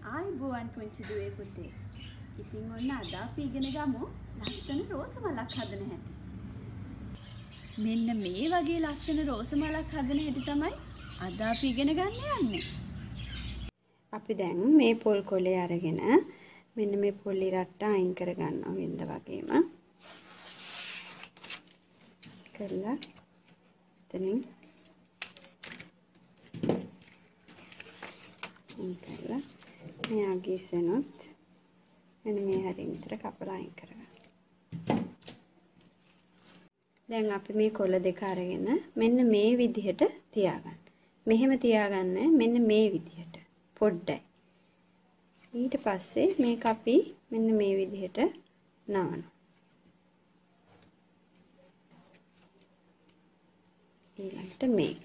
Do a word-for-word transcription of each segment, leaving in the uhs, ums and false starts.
ආයිබෝවන් පුංචි දුවේ පුතේ. ඉතින් ඔන්න අද අපි ඉගෙන ගමු ලස්සන රෝස මලක් හදන හැටි. මෙන්න මේ වගේ ලස්සන රෝස මලක් හදන හැටි තමයි අද අපි ඉගෙන ගන්න යන්නේ. අපි දැන් මේ පොල් කොලේ අරගෙන මෙන්න මේ පොල් ඉරට්ට අයින් කර ගන්නවා වෙනද වගේම. කරලා එතනින් ඉන්කලා මේ අගිසනොත් මෙන්න මේ හරිය විතර කපලා අයින් කරගන්න. දැන් අපි මේ කොළ දෙක අරගෙන මෙන්න මේ විදිහට තියාගන්න. මෙහෙම තියාගන්න මෙන්න මේ විදිහට පොඩ්ඩයි. ඊට පස්සේ මේක අපි මෙන්න මේ විදිහට නවනවා. ඊළඟට මේක.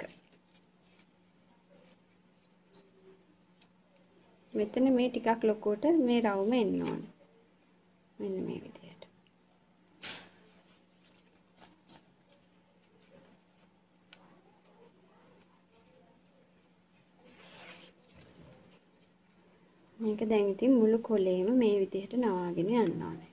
මෙතන මේ ටිකක් ලොකුවට මේ රවුම එන්න ඕනේ. මෙන්න මේ විදිහට. මේක දැන් ඉතින් මුළු කොලේම මේ විදිහට නවාගෙන යන්න ඕනේ.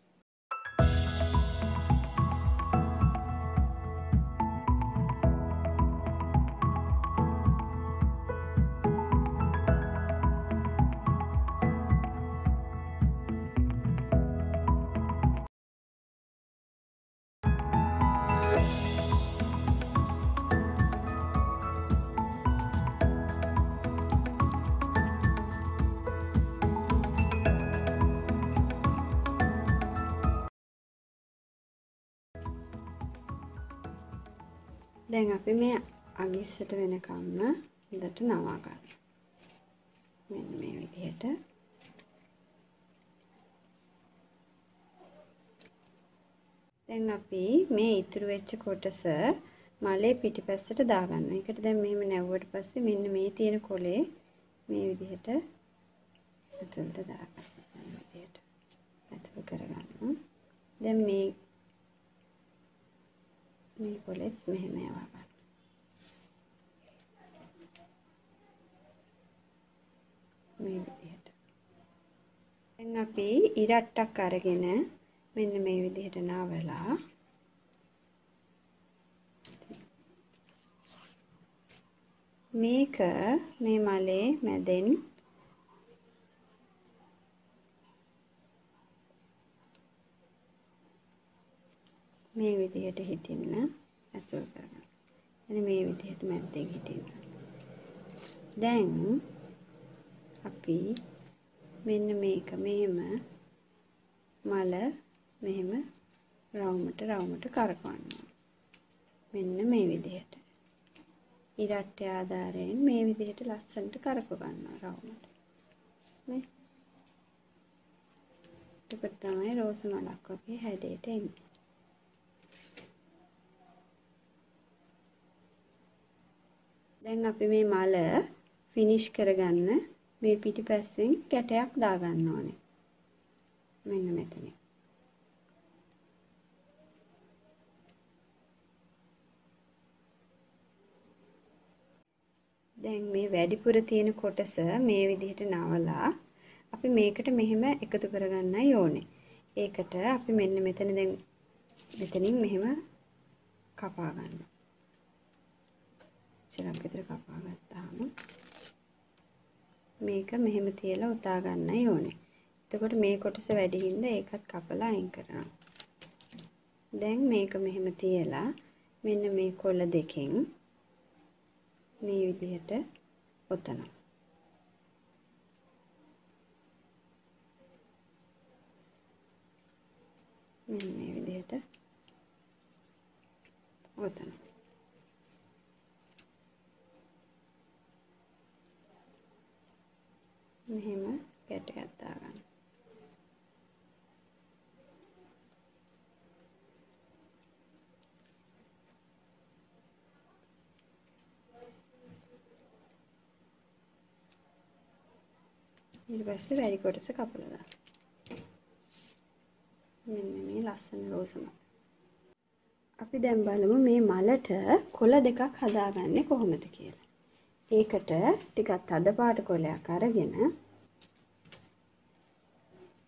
දැන් අපි මේ අගිස්සට වෙනකම්ම හොඳට නවා ගන්න. මෙන්න මේ විදිහට. දැන් අපි මේ ඉතුරු වෙච්ච කොටස මලේ පිටිපස්සට දාගන්න. ඒකට දැන් මෙහෙම නැවුවට පස්සේ මෙන්න මේ තියෙන කොලේ මේ විදිහට ඇතුළට දාගන්න. මේ විදිහට ඇතුළ කරගන්න. දැන් මේ මේ කොලෙත් මෙහෙම යවා ගන්න. මේ විදිහට. දැන් අපි ඉරට්ටක් අරගෙන මෙන්න මේ විදිහට නාවලා මේක මේ මලේ මැදෙන් මේ විදිහට හිටින්න ඇතුල් කරගන්න. එනේ මේ විදිහට මැද්දෙන් හිටින්න. දැන් අපි මෙන්න මේක මෙහෙම මල මෙහෙම රවුමට රවුමට කරකවන්න. මෙන්න මේ විදිහට. ඉරට්ටය ආධාරයෙන් මේ විදිහට ලස්සනට කරකව ගන්නවා රවුමට. මේ එතකොට තමයි රෝස මලක් වගේ හැඩයට එන්නේ. දැන් අපි මේ මල ෆිනිෂ් කරගන්න මේ පිටිපස්සෙන් කැටයක් දාගන්න ඕනේ. මෙන්න මෙතන. දැන් මේ වැඩිපුර තියෙන කොටස මේ විදිහට නවලා අපි මේකට මෙහෙම එකතු කරගන්නයි ඕනේ. ඒකට අපි මෙන්න මෙතන දැන් මෙතනින් මෙහෙම කපා ගන්නවා. චලක් විතර කපා ගත්තාම මේක මෙහෙම තියලා උතා ගන්නයි ඕනේ. එතකොට මේ කොටස වැඩි හින්දා ඒකත් කපලා අයින් කරනවා. දැන් මේක මෙහෙම තියලා මෙන්න මේ කොළ දෙකෙන් මේ විදිහට ඔතනවා. මෙන්න මේ විදිහට ඔතනවා. මෙහෙම කැටයක් දාගන්න. ඊට පස්සේ වැඩි කොටස කපලා දාන්න. මෙන්න මේ ලස්සන රෝස මල. අපි දැන් බලමු මේ මලට කොළ දෙකක් හදාගන්නේ කොහොමද කියලා. ඒකට ටිකක් තද පාට කොළයක් අරගෙන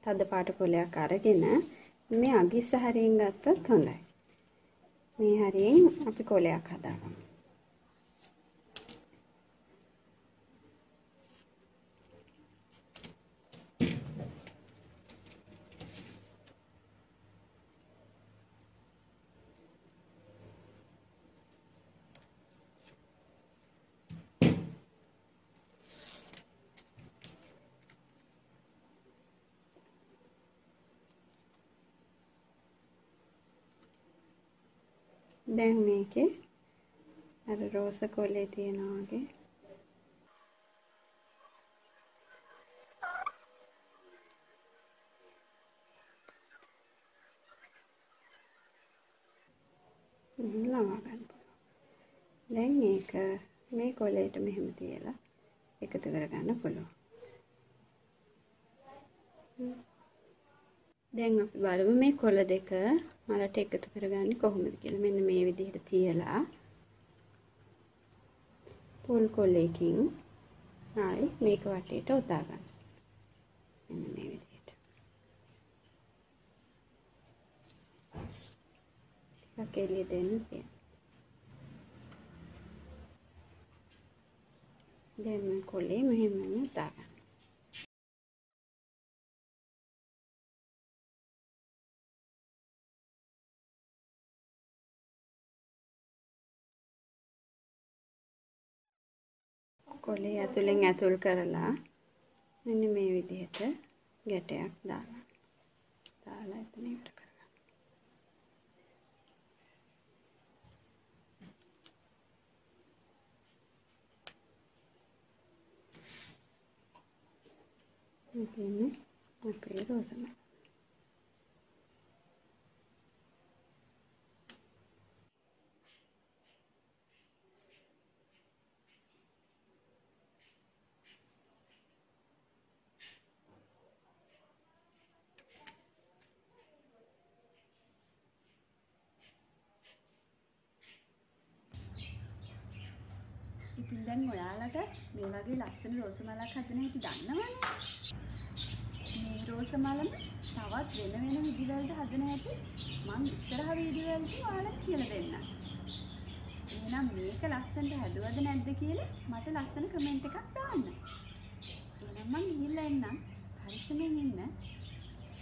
තද පාට කොලයක් අරගෙන මේ අගිස්ස හරියෙන් ගත්තොත් හොඳයි. මේ හරියෙන් අපි කොලයක් හදාගමු. දැන් මේකේ අර රෝස කොලේ තියනවා වගේ ලවා ගන්න පුළුවන්. දැන් මේක මේ කොලේට මෙහෙම තියලා එකතු කරගන්න පුළුවන්. දැන් අපි බලමු මේ කොළ දෙක මලට එකතු කරගන්නේ කොහොමද කියලා. මෙන්න මේ විදිහට තියලා පොල් කොලයකින් ආයි මේක වටේට උතා ගන්න. මෙන්න මේ විදිහට. ටිකක් එළිය දෙන්න තියෙනවා. දැන් මේ කොලේ මෙහෙම උතා ගන්න. කොලේ ඇතුලෙන් ඇතුල් කරලා මෙන්න මේ විදිහට ගැටයක් දාගන්න. දාලා එතන ඉවර කරගන්න. මෙතන අපේ රෝසම. ඉතින් දැන් ඔයාලට මේ වගේ ලස්සන රෝස මලක් හදන හැටි දන්නවනේ. මේ රෝස මලම තවත් වෙන වෙන විදි වලට හදන හැටි මම ඉස්සරහ වීඩියෝ වලදී ඔයාලට කියලා දෙන්නම්. එහෙනම් මේක ලස්සනට හැදුවද නැද්ද කියලා මට ලස්සන කමෙන්ට් එකක් දාන්න. එහෙනම් මම ගිහිල්ලා එන්නම්. පරිස්සමෙන් ඉන්න.